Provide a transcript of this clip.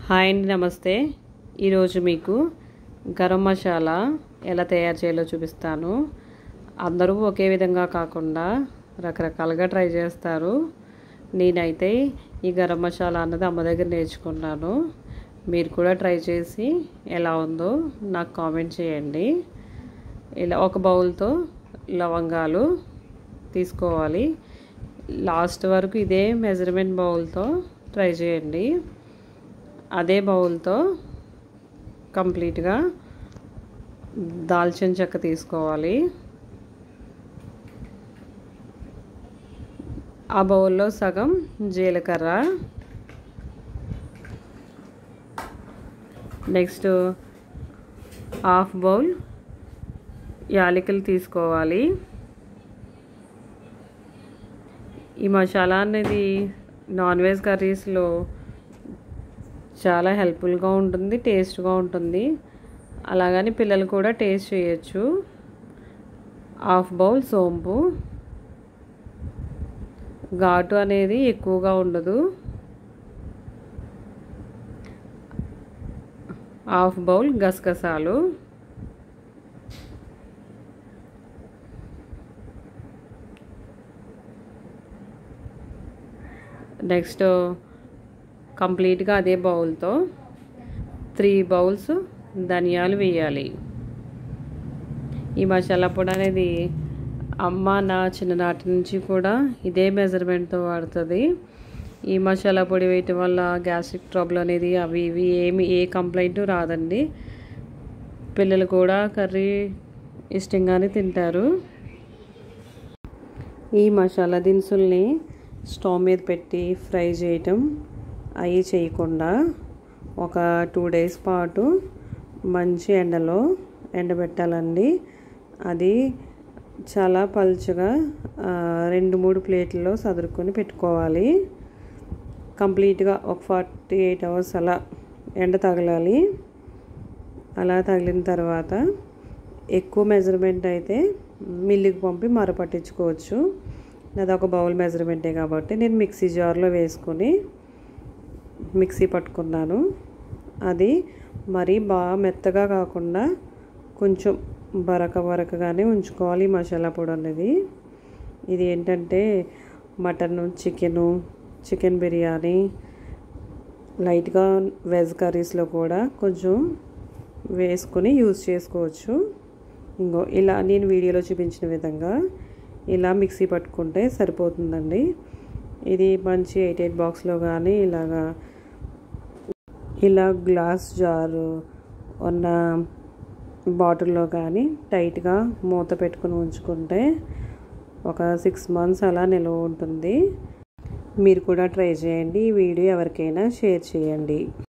Hi అండి, నమస్తే. ఈరోజు మీకు గరం మసాలా ఎలా తయారు చేయాలో చూపిస్తాను. అందరూ ఒకే విధంగా కాకుండా రకరకాలుగా ట్రై చేస్తారు. నేనైతే ఈ గరం మసాలా అన్నది అమ్మ దగ్గర నేర్చుకున్నాను. మీరు కూడా ట్రై చేసి ఎలా ఉందో నాకు కామెంట్ చేయండి. ఇలా ఒక బౌల్తో లవంగాలు తీసుకోవాలి. లాస్ట్ వరకు ఇదే మెజర్మెంట్ బౌల్తో ట్రై చేయండి. అదే బౌల్తో కంప్లీట్గా దాల్చిన చెక్క తీసుకోవాలి. ఆ బౌల్లో సగం జీలకర్ర, నెక్స్ట్ హాఫ్ బౌల్ యాలకులు తీసుకోవాలి. ఈ మసాలా అనేది నాన్ వెజ్ కర్రీస్లో చాలా హెల్ప్ఫుల్గా ఉంటుంది, టేస్ట్గా ఉంటుంది. అలాగని పిల్లలు కూడా టేస్ట్ చేయొచ్చు. హాఫ్ బౌల్ సోంపు, ఘాటు అనేది ఎక్కువగా ఉండదు. హాఫ్ బౌల్ గసగసాలు, నెక్స్ట్ కంప్లీట్గా అదే బౌల్తో 3 బౌల్స్ ధనియాలు వేయాలి. ఈ మసాలా పొడి అనేది అమ్మ నా చిన్ననాటి నుంచి కూడా ఇదే మెజర్మెంట్తో వాడుతుంది. ఈ మసాలా పొడి వేయటం వల్ల గ్యాస్ట్రిక్ ట్రబుల్ అనేది అవి ఇవి ఏ కంప్లైంట్ రాదండి. పిల్లలు కూడా కర్రీ ఇష్టంగానే తింటారు. ఈ మసాలా దినుసుల్ని స్టవ్ మీద పెట్టి ఫ్రై చేయటం అవి చేయకుండా ఒక 2 డేస్ పాటు మంచి ఎండలో ఎండబెట్టాలండి. అది చాలా పలుచగా 2-3 ప్లేట్లలో సదురుకొని పెట్టుకోవాలి. కంప్లీట్గా ఒక 48 అవర్స్ అలా ఎండ తగలాలి. అలా తగిలిన తర్వాత ఎక్కువ మెజర్మెంట్ అయితే మిల్లుకి పంపి మరపట్టించుకోవచ్చు. అది ఒక బౌల్ మెజర్మెంటే కాబట్టి నేను మిక్సీ జార్లో వేసుకొని మిక్సీ పట్టుకున్నాను. అది మరీ బాగా మెత్తగా కాకుండా కొంచెం బరకగానే ఉంచుకోవాలి మసాలా పొడి అనేది. ఇది ఏంటంటే మటన్, చికెన్ బిర్యానీ, లైట్గా వెజ్ కర్రీస్లో కూడా కొంచెం వేసుకొని యూజ్ చేసుకోవచ్చు. ఇంకో ఇలా నేను వీడియోలో చూపించిన విధంగా ఇలా మిక్సీ పట్టుకుంటే సరిపోతుందండి. ఇది మంచి 8 బాక్స్లో కానీ ఇలా గ్లాస్ జారు ఉన్న బాటిల్లో కానీ టైట్గా మూత పెట్టుకుని ఉంచుకుంటే ఒక 6 months అలా నిల్వ ఉంటుంది. మీరు కూడా ట్రై చేయండి. ఈ వీడియో ఎవరికైనా షేర్ చేయండి.